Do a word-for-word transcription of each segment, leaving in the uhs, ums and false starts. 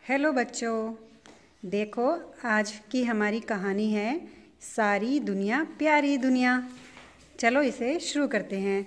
Hello बच्चों, देखो आज की हमारी कहानी है सारी दुनिया प्यारी दुनिया। चलो इसे शुरू करते हैं।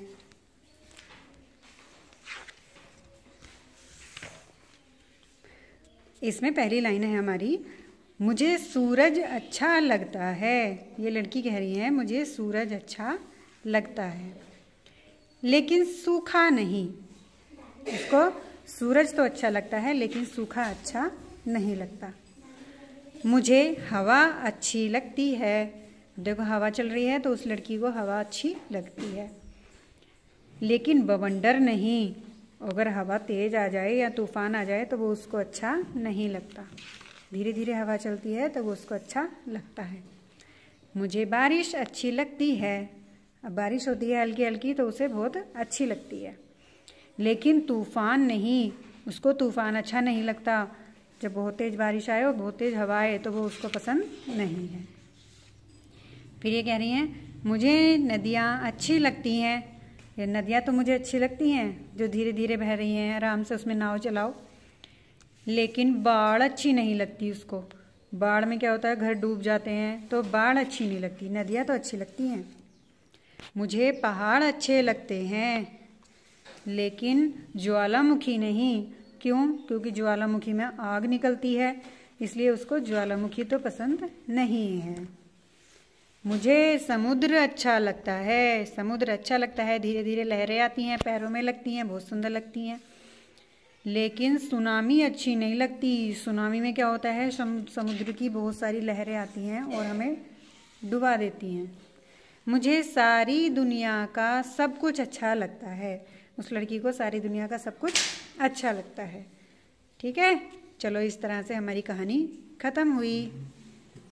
इसमें पहली लाइन है हमारी, मुझे सूरज अच्छा लगता है। ये लड़की कह रही है मुझे सूरज अच्छा लगता है लेकिन सूखा नहीं। इसको सूरज तो अच्छा लगता है लेकिन सूखा अच्छा नहीं लगता। मुझे हवा अच्छी लगती है। देखो हवा चल रही है तो उस लड़की को हवा अच्छी लगती है लेकिन बवंडर नहीं। अगर हवा तेज आ जाए या तूफान आ जाए तो वो उसको अच्छा नहीं लगता। धीरे धीरे हवा चलती है तो वो उसको अच्छा लगता है। मुझे बारिश अच्छी लगती है। अब बारिश होती है हल्की हल्की तो उसे बहुत अच्छी लगती है लेकिन तूफान नहीं। उसको तूफान अच्छा नहीं लगता। जब बहुत तेज़ बारिश आए और बहुत तेज़ हवा आए तो वो उसको पसंद नहीं है। फिर ये कह रही हैं मुझे नदियाँ अच्छी लगती हैं। ये नदियाँ तो मुझे अच्छी लगती हैं जो धीरे धीरे बह रही हैं, आराम से उसमें नाव चलाओ। लेकिन बाढ़ अच्छी नहीं लगती उसको। बाढ़ में क्या होता है, घर डूब जाते हैं तो बाढ़ अच्छी नहीं लगती। नदियाँ तो अच्छी लगती हैं। मुझे पहाड़ अच्छे लगते हैं लेकिन ज्वालामुखी नहीं। क्यों? क्योंकि ज्वालामुखी में आग निकलती है इसलिए उसको ज्वालामुखी तो पसंद नहीं है। मुझे समुद्र अच्छा लगता है। समुद्र अच्छा लगता है, धीरे धीरे लहरें आती हैं, पैरों में लगती हैं, बहुत सुंदर लगती हैं। लेकिन सुनामी अच्छी नहीं लगती। सुनामी में क्या होता है, समुद्र की बहुत सारी लहरें आती हैं और हमें डुबा देती हैं। मुझे सारी दुनिया का सब कुछ अच्छा लगता है। उस लड़की को सारी दुनिया का सब कुछ अच्छा लगता है। ठीक है, चलो इस तरह से हमारी कहानी ख़त्म हुई।